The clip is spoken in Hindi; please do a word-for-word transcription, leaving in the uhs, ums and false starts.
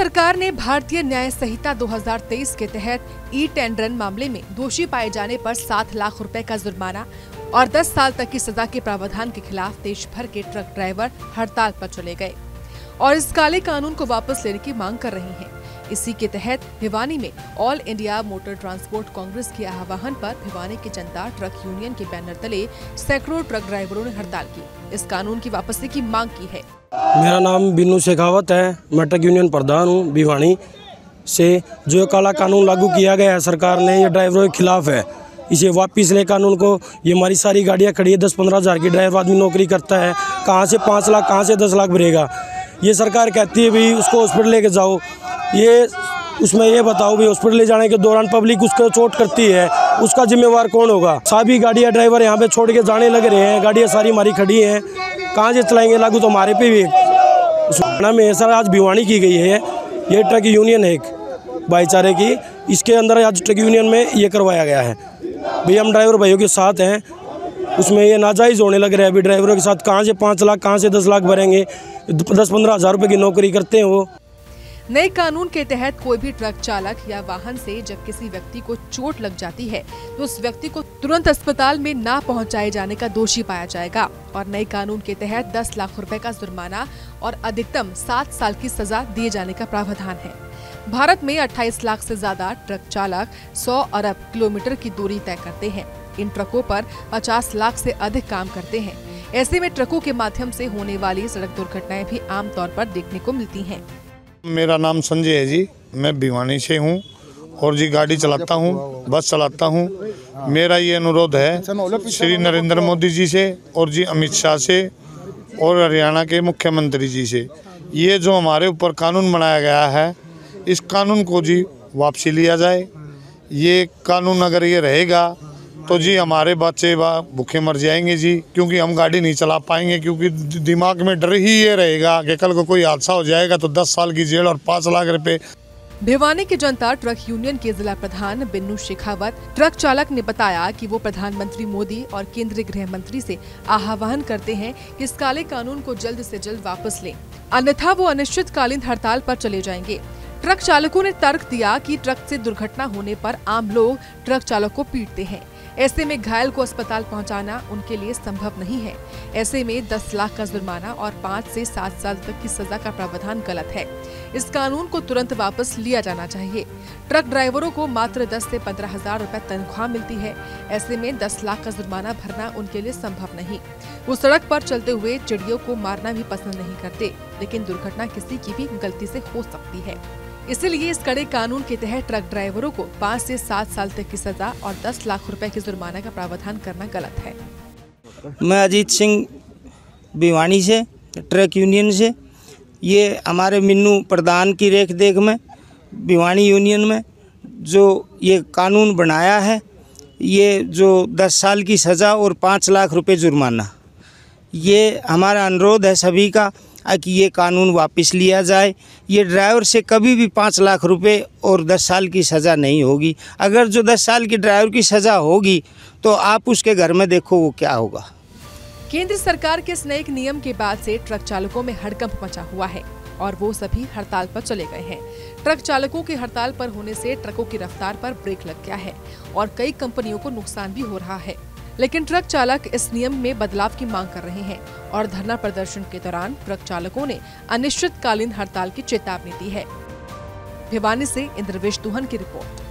सरकार ने भारतीय न्याय संहिता दो हज़ार तेईस के तहत ई टेंडरन मामले में दोषी पाए जाने पर सात लाख रुपए का जुर्माना और दस साल तक की सजा के प्रावधान के खिलाफ देश भर के ट्रक ड्राइवर हड़ताल पर चले गए और इस काले कानून को वापस लेने की मांग कर रहे हैं। इसी के तहत भिवानी में All India Motor Transport Congress के आह्वान पर भिवानी की जनता ट्रक यूनियन के बैनर तले सैकड़ों ट्रक ड्राइवरों ने हड़ताल की इस कानून की वापसी की मांग की है। मेरा नाम बिन्नू शेखावत है, मैं ट्रक यूनियन प्रधान हूँ भिवानी से। जो काला कानून लागू किया गया है सरकार ने, ये ड्राइवरों के खिलाफ है। इसे वापिस ले कानून को। ये हमारी सारी गाड़ियाँ खड़ी है, दस पंद्रह हज़ार की ड्राइवर आदमी नौकरी करता है, कहाँ से पाँच लाख कहाँ से दस लाख भरेगा। ये सरकार कहती है भाई उसको हॉस्पिटल लेके जाओ, ये उसमें ये बताओ भाई हॉस्पिटल ले जाने के दौरान पब्लिक उसको चोट करती है, उसका जिम्मेवार कौन होगा। सभी गाड़ियाँ ड्राइवर यहाँ पे छोड़ के जाने लग रहे हैं, गाड़ियाँ सारी हमारी खड़ी हैं, कहाँ से चलाएंगे लागू, तो हमारे पे भी उसना में सर आज भिवानी की गई है। ये ट्रक यूनियन है एक भाईचारे की, इसके अंदर आज ट्रक यूनियन में ये करवाया गया है भाई हम ड्राइवर भाइयों के साथ हैं। उसमें ये नाजायज़ होने लग रहा है अभी ड्राइवरों के साथ, कहाँ से पाँच लाख कहाँ से दस लाख भरेंगे, दस पंद्रह हज़ार रुपये की नौकरी करते हैं वो। नए कानून के तहत कोई भी ट्रक चालक या वाहन से जब किसी व्यक्ति को चोट लग जाती है तो उस व्यक्ति को तुरंत अस्पताल में ना पहुंचाए जाने का दोषी पाया जाएगा और नए कानून के तहत दस लाख रुपए का जुर्माना और अधिकतम सात साल की सजा दिए जाने का प्रावधान है। भारत में अट्ठाईस लाख से ज्यादा ट्रक चालक सौ अरब किलोमीटर की दूरी तय करते हैं। इन ट्रकों पर पचास लाख से अधिक काम करते हैं। ऐसे में ट्रकों के माध्यम से होने वाली सड़क दुर्घटनाएं भी आमतौर पर देखने को मिलती हैं। मेरा नाम संजय है जी, मैं भिवानी से हूँ और जी गाड़ी चलाता हूँ, बस चलाता हूँ। मेरा ये अनुरोध है श्री नरेंद्र मोदी जी से और जी अमित शाह से और हरियाणा के मुख्यमंत्री जी से, ये जो हमारे ऊपर कानून बनाया गया है इस कानून को जी वापसी लिया जाए। ये कानून अगर ये रहेगा तो जी हमारे बच्चे भूखे मर जाएंगे जी, क्योंकि हम गाड़ी नहीं चला पाएंगे, क्योंकि दिमाग में डर ही ये रहेगा कि कल को कोई हादसा हो जाएगा तो दस साल की जेल और पाँच लाख रुपए। भिवानी की जनता ट्रक यूनियन के जिला प्रधान बिन्नू शेखावत ट्रक चालक ने बताया कि वो प्रधानमंत्री मोदी और केंद्रीय गृह मंत्री से आह्वान करते हैं कि इस काले कानून को जल्द से जल्द वापस लें, अन्यथा वो अनिश्चितकालीन हड़ताल पर चले जाएंगे। ट्रक चालकों ने तर्क दिया कि ट्रक से दुर्घटना होने पर आम लोग ट्रक चालक को पीटते हैं, ऐसे में घायल को अस्पताल पहुंचाना उनके लिए संभव नहीं है। ऐसे में दस लाख का जुर्माना और पाँच से सात साल तक की सजा का प्रावधान गलत है। इस कानून को तुरंत वापस लिया जाना चाहिए। ट्रक ड्राइवरों को मात्र दस से पंद्रह हजार रुपए तनख्वाह मिलती है, ऐसे में दस लाख का जुर्माना भरना उनके लिए संभव नहीं। वो सड़क पर चलते हुए चिड़ियों को मारना भी पसंद नहीं करते, लेकिन दुर्घटना किसी की भी गलती से हो सकती है। इसलिए इस कड़े कानून के तहत ट्रक ड्राइवरों को पाँच से सात साल तक की सजा और दस लाख रुपए के जुर्माना का प्रावधान करना गलत है। मैं अजीत सिंह भिवानी से, ट्रक यूनियन से। ये हमारे मिन्नू प्रधान की रेख देख में भिवानी यूनियन में जो ये कानून बनाया है, ये जो दस साल की सज़ा और पाँच लाख रुपए जुर्माना, ये हमारा अनुरोध है सभी का कि ये कानून वापस लिया जाए। ये ड्राइवर से कभी भी पाँच लाख रुपए और दस साल की सज़ा नहीं होगी। अगर जो दस साल की ड्राइवर की सज़ा होगी तो आप उसके घर में देखो वो क्या होगा। केंद्र सरकार के इस नए नियम के बाद से ट्रक चालकों में हड़कंप मचा हुआ है और वो सभी हड़ताल पर चले गए हैं। ट्रक चालकों की हड़ताल पर होने से ट्रकों की रफ्तार पर ब्रेक लग गया है और कई कंपनियों को नुकसान भी हो रहा है। लेकिन ट्रक चालक इस नियम में बदलाव की मांग कर रहे हैं और धरना प्रदर्शन के दौरान ट्रक चालकों ने अनिश्चितकालीन हड़ताल की चेतावनी दी है। भिवानी से इंद्रवेश दुहन की रिपोर्ट।